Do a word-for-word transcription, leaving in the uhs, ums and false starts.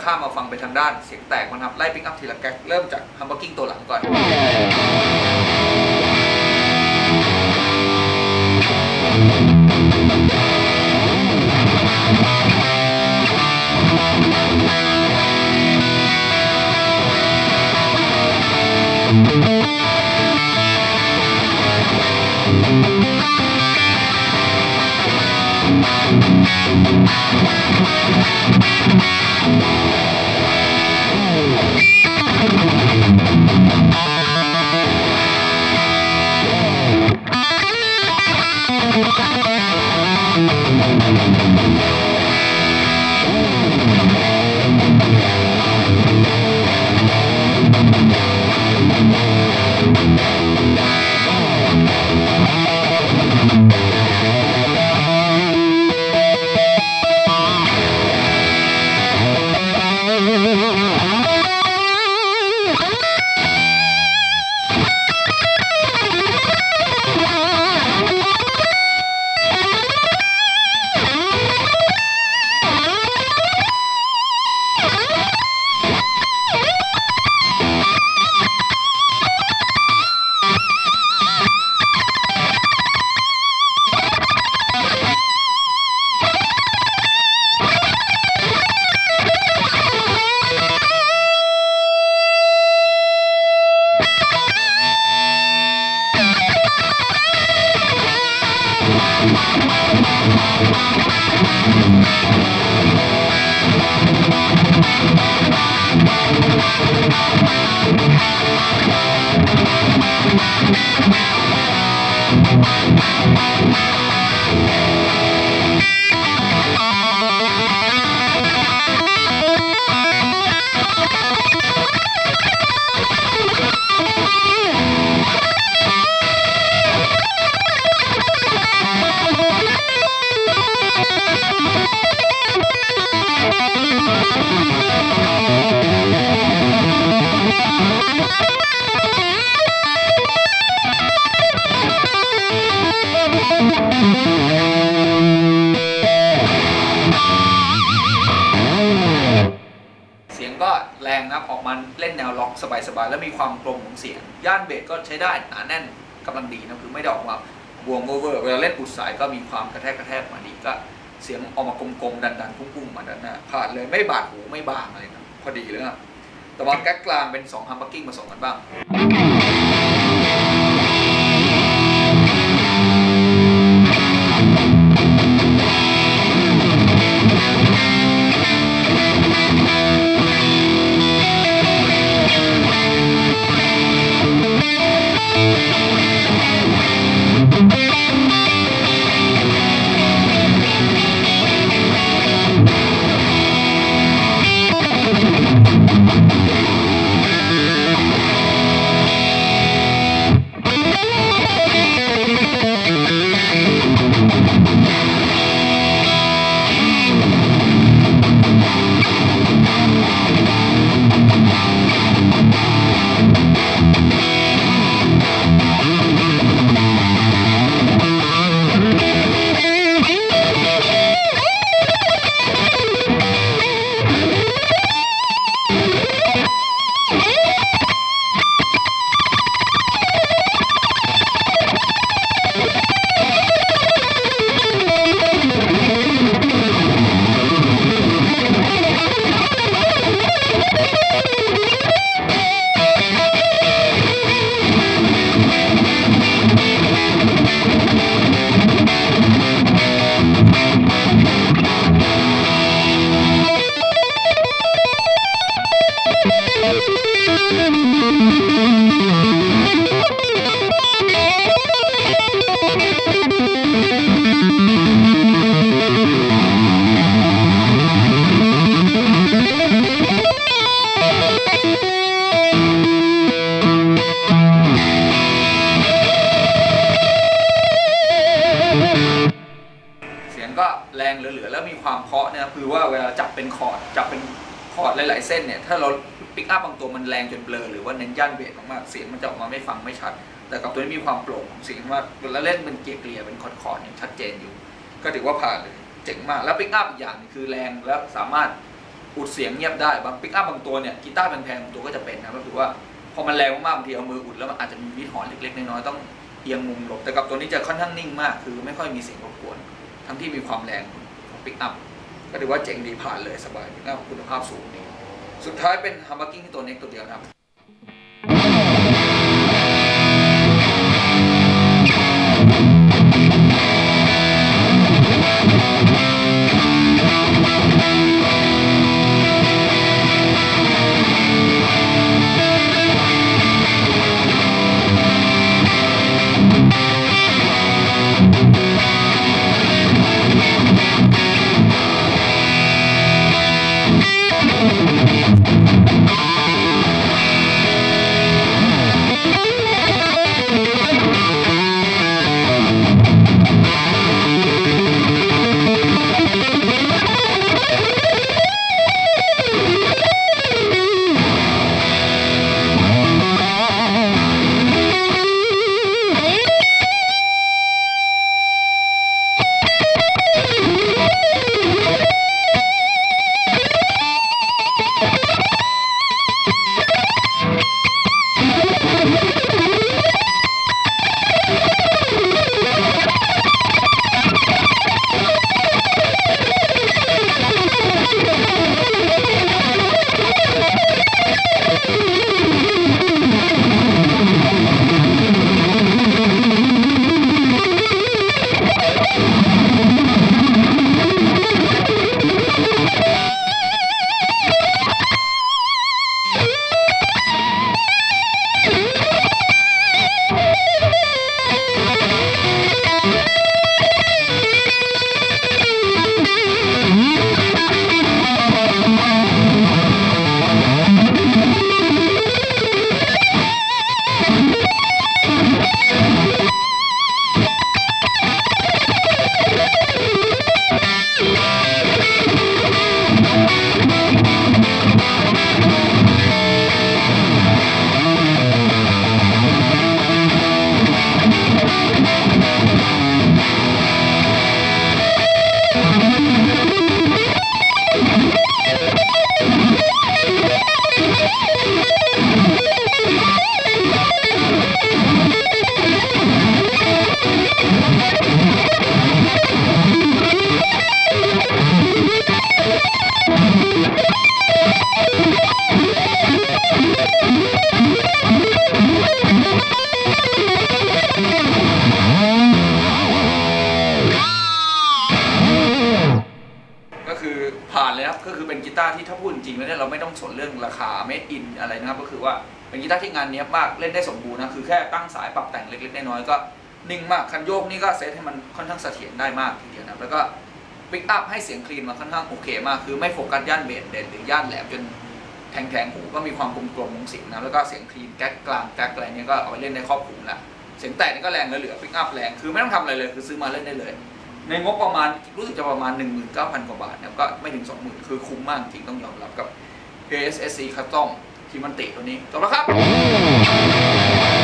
ข้ามมาฟังไปทางด้านเสียงแตกมันครับไล่ปิกอัพทีละแก๊กเริ่มจากฮัมเบอร์กิ้งตัวหลังก่อนแรงนะออกมาเล่นแนวล็อกสบายๆแล้วมีความกลมของเสียงย่านเบสก็ใช้ได้หนาแน่นกำลังดีนะคือไม่ได้ออกมาบวงโอเวอร์เวลาเล่นอุดสายก็มีความกระแทกกระแทกมาดีก็เสียงออกมากลมๆดันๆพุ่งๆมาด้านหน้าผ่านเลยไม่บาดหูไม่บางอะไรนะพอดีเลยครับแต่ว่าแก๊กกลางเป็นสองฮัมเบอร์กิ้งผสมกันบ้างแรงเหลือๆแล้วมีความเพาะเนี่ยคือว่าเวลาจับเป็นคอร์ดจับเป็นคอร์ดหลายๆเส้นเนี่ยถ้าเราปิกอัพบางตัวมันแรงจนเบลอหรือว่าเน้นย่านเบสมากๆเสียงมันจะออกมาไม่ฟังไม่ชัดแต่กับตัวนี้มีความโปร่งเสียงว่าเวลาเล่นเป็นเกลียๆเป็นคอร์ดๆอย่างชัดเจนอยู่ก็ถือว่าผ่านเลยเจ๋งมากแล้วปิกอัพอีกอย่างคือแรงแล้วสามารถอุดเสียงเงียบได้บางปิกอัพบางตัวเนี่ยกีตาร์แพงๆบางตัวก็จะเป็นนะก็คือว่าพอมันแรงมากๆบางทีเอามืออุดแล้วมันอาจจะมีมิดหอนเล็กๆน้อยๆต้องเอียงมุมหลบแต่กับตัวนี้จะค่อนข้างนิ่งมากคือไม่ค่อยมีเสียงรบกวนทั้งที่มีความแรงของปิกอัพก็ถือว่าเจ๋งดีผ่านเลยสบายปิกอัพคุณภาพสูงนี่สุดท้ายเป็นฮัมเบอร์กิ้งที่ตัวเน็กตัวเดียวครับผ่านเลยครับก็คือเป็นกีตาร์ที่ถ้าพูดจริงๆแล้วเนี่ยเราไม่ต้องสนเรื่องราคาเมดอินอะไรนะครับก็คือว่าเป็นกีตาร์ที่งานเนี้ยมากเล่นได้สมบูรณ์นะคือแค่ตั้งสายปรับแต่งเล็กๆน้อยๆก็นิ่งมากคันโยกนี่ก็เซตให้มันค่อนข้างเสถียรได้มากทีเดียวนะแล้วก็ปิกอัพให้เสียงคลีนมาค่อนข้างโอเคมากคือไม่โฟกัสย่านเบสเด่นหรือย่านแหลมจนแทงๆหูก็มีความกลมๆของเสียงนะแล้วก็เสียงคลีนแก๊กกลางแก๊กอะไรเนี้ยก็เอาไปเล่นได้ครอบคลุมละเสียงแตกนี่ก็แรงเหลือปิกอัพแรงคือไม่ต้องทำอะไรเลยคือซื้อมาเล่นได้เลยในงบประมาณรู้สึกจะประมาณ หนึ่งหมื่นเก้าพัน กว่าบาทเนี่ยก็ไม่ถึง สองหมื่น คือคุ้มมากจริงต้องยอมรับกับ เอ เอส เอส ซี Custom ที่มันติตัวนี้จบแล้วครับ